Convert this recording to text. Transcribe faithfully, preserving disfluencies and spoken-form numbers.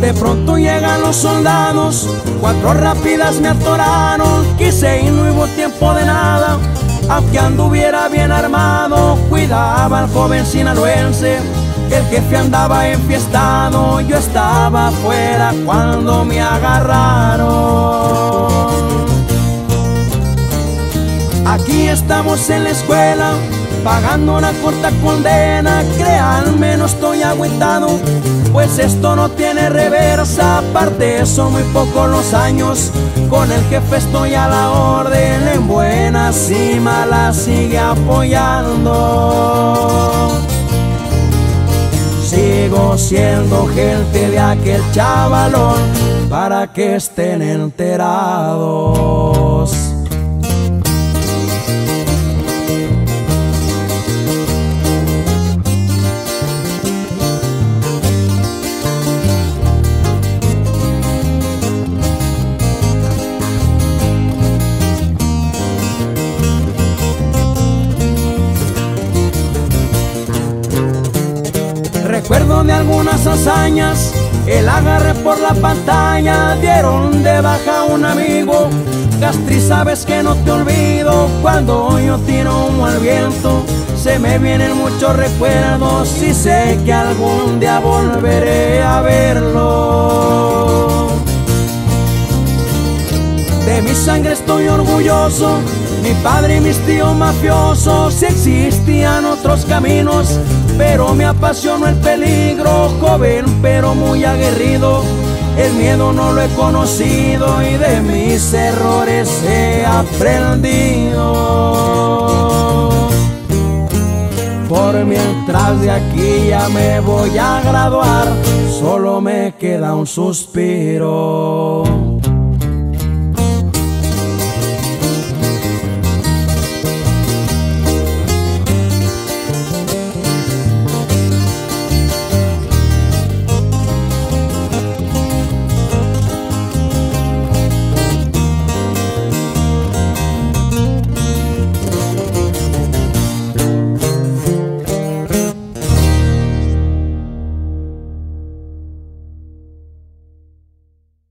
De pronto llegan los soldados, cuatro rápidas me atoraron. Quise ir, no hubo tiempo de nada, aunque anduviera bien armado. Cuidaba al joven sinaloense, el jefe andaba enfiestado. Yo estaba afuera cuando me agarraron. Aquí estamos en la escuela, pagando una corta condena. Créanme, no estoy agüitado, pues esto no tiene reversa. Aparte son muy pocos los años, con el jefe estoy a la orden. En buenas y malas sigue apoyando. Sigo siendo gente de aquel chavalón, para que estén enterados. Recuerdo de algunas hazañas, el agarre por la pantalla. Dieron de baja a un amigo, Castri, sabes que no te olvido. Cuando yo tiro humo al viento, se me vienen muchos recuerdos, y sé que algún día volveré a verlo. De mi sangre estoy orgulloso, mi padre y mis tíos mafiosos. Si existían otros caminos, pero me apasionó el peligro. Joven pero muy aguerrido, el miedo no lo he conocido, y de mis errores he aprendido. Por mientras de aquí ya me voy a graduar, solo me queda un suspiro.